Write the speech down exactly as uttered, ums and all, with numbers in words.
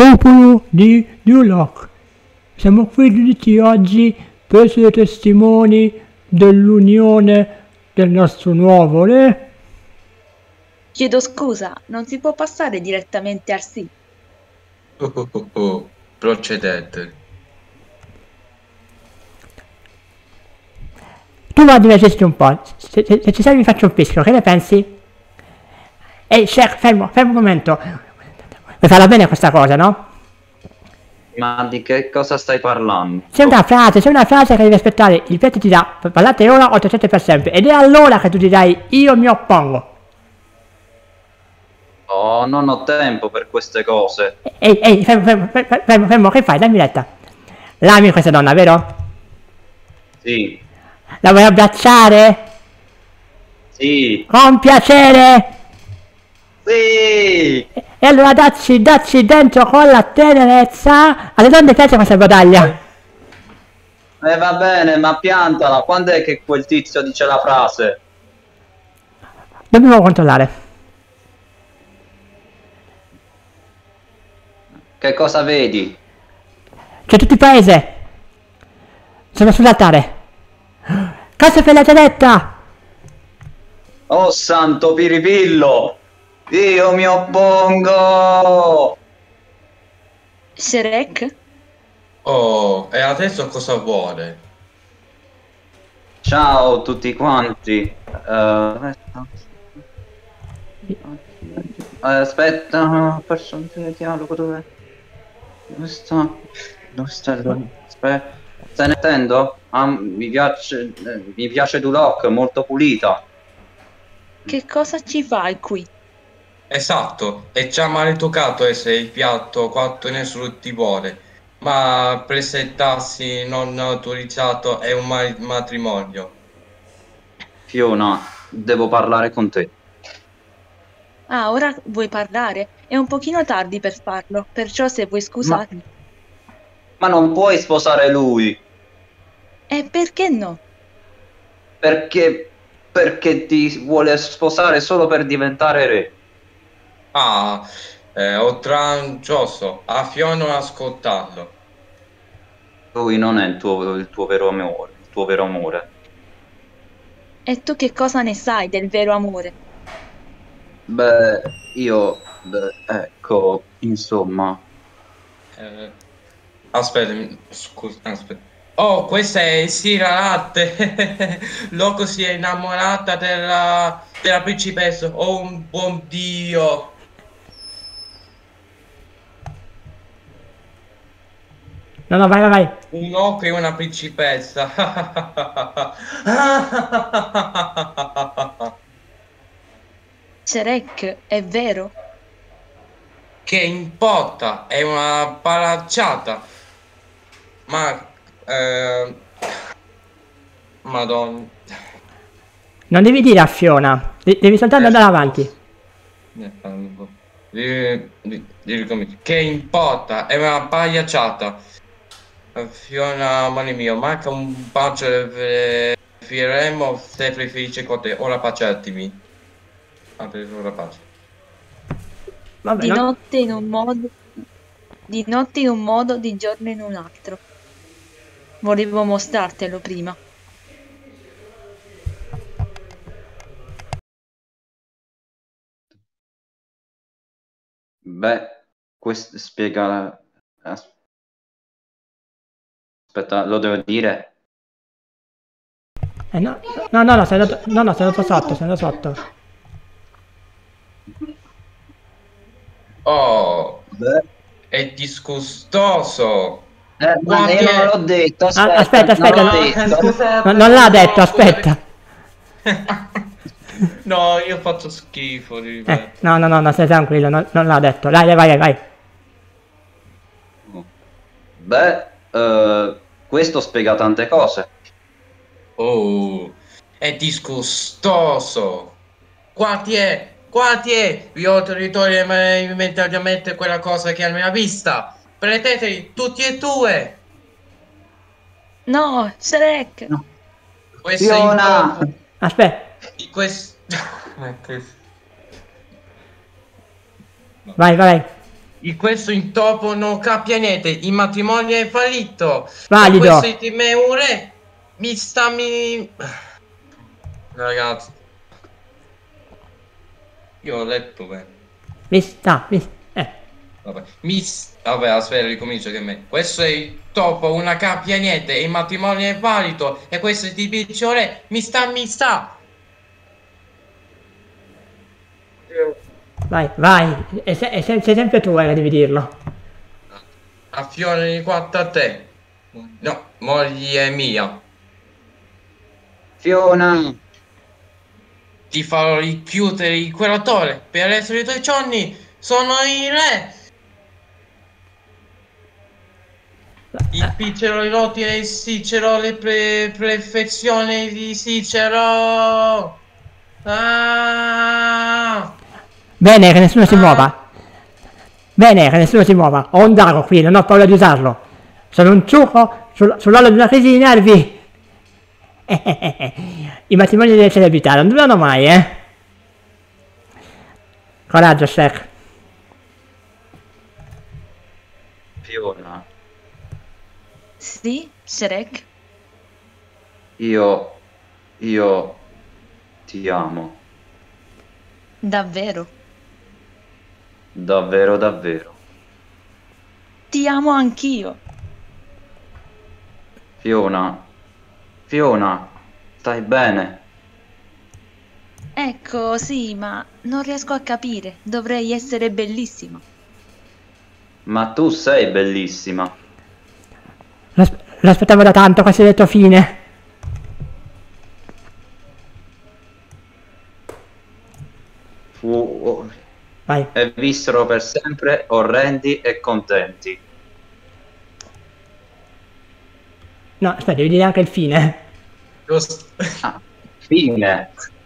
Popolo di Duloc, siamo qui riuniti oggi per essere testimoni dell'unione del nostro nuovo re. Chiedo scusa, non si può passare direttamente al sì. Oh, oh, oh, oh. Procedete. Tu vai a divertirti un po', se, se, se ci sei mi faccio un fischio, che ne pensi? Ehi, Shaq, fermo, fermo un momento. Vuoi farla bene questa cosa, no? Ma di che cosa stai parlando? C'è una frase, c'è una frase che devi aspettare, il piatto ti dà, parlate ora o tacete per sempre, ed è allora che tu dirai, io mi oppongo. Oh, non ho tempo per queste cose. Ehi, ehi, fermo, fermo, fermo, fermo, fermo, che fai? Dammi retta. L'ami questa donna, vero? Sì, La vuoi abbracciare? sì, Con piacere! sì! E allora dacci, dacci dentro con la tenerezza. Alle donne piace questa battaglia. E va bene, ma piantala. Quando è che quel tizio dice la frase? Dobbiamo controllare. Che cosa vedi? C'è tutto il paese. Sono sull'altare. Cosa per la tenetta? Oh santo piripillo! Io mi oppongo! Shrek? Oh, e adesso cosa vuole? Ciao tutti quanti. Eh, dove sta? Eh, aspetta, ho perso un dialogo, dove? Dove sta? Dove sta il... Aspetta. Stai mettendo? Ah, mi piace, eh, mi piace Duloc, molto pulita. Che cosa ci fai qui? Esatto, è già maleducato essere il piatto quanto nessuno ti vuole, ma presentarsi non autorizzato è un ma- matrimonio. Fiona, devo parlare con te. Ah, ora vuoi parlare? È un pochino tardi per farlo, perciò se vuoi scusarmi. Ma non puoi sposare lui, E perché no? perché, perché ti vuole sposare solo per diventare re. Ah, è oltraggioso, a Fiona non ascoltarlo. Lui non è il tuo, il tuo vero amore, il tuo vero amore. E tu che cosa ne sai del vero amore? Beh, io, beh, ecco, insomma, Eh, aspetta, mi- scusa, aspetta. Oh, questa è Sira Latte. Loco si è innamorata della, della principessa. Oh, un buon Dio. No, no, vai, vai, vai. Un oco e una principessa. Shrek, è vero? Che importa? È una palacciata. Ma... Eh, Madonna. Non devi dire a Fiona, de- devi soltanto andare avanti. Di- di- di ricominci. Che importa? È una pagliacciata. Fiona, amore mio, manca un bacio e finiremo sempre felice con te. Ora baciatemi. Anche ora bacio. Vabbè, Di no. notte in un modo, di notte in un modo, di giorno in un altro. Volevo mostrartelo prima. beh, questo spiega... Aspetta, lo devo dire? Eh, no, no, no, no, sei andato, no, no, sei andato sotto, sei andato sotto. Oh, Beh. è disgustoso. Eh, ma Guardi- io non l'ho detto, aspetta, Ah, aspetta, aspetta, non l'ho no. detto. No, non l'ha detto, aspetta. No, io faccio schifo, ti Eh, ripeto. no, no, no, no, stai tranquillo, non, non l'ha detto. Dai, dai, vai, vai. Beh, eh, questo spiega tante cose. Oh, è disgustoso. Quartier, quartier, vi ho togliere immediatamente quella cosa che è alla mia vista. Prendeteli tutti e due. No, Shrek! No. Questo Fiona! è il Aspetta, questo. vai, vai, vai. in questo intoppo non cappia niente, il matrimonio è fallito. Valido. E questo di me un re mi sta mi... Ragazzi, io ho letto bene. Mi sta, mi... Eh. Vabbè, mi... Vabbè, aspetta, ricomincio che me. Questo è il topo, una cappia niente, il matrimonio è valido. E questo è di piccio re, mi sta, mi sta. Vai, vai. E se, e se, sei sempre tu, eh, devi dirlo. A fiore di quattro a te. No, moglie mia. Fiona! Ti farò richiudere il queratore per il resto dei tuoi giorni. Sono il re. Il Picero, i noti e il Sicero, le pre perfezioni di Sicero. Ah! Bene, che nessuno si Ah. muova. Bene, che nessuno si muova. Ho un dago qui, non ho paura di usarlo. Sono un ciuco sul, sull'orlo di una crisi di nervi. I matrimoni delle celebrità non durano mai, eh. Coraggio, Shrek. Fiona, Sì, Shrek? io... io... ti amo. Davvero? Davvero, davvero. Ti amo anch'io. Fiona... Fiona, stai bene? Ecco, sì, ma non riesco a capire. Dovrei essere bellissima. Ma tu sei bellissima. L'as- L'aspettavo da tanto questo detto fine. Fu... Vai. e vissero per sempre orrendi e contenti. No, aspetta, devi dire anche il fine. Giusto. Ah, fine.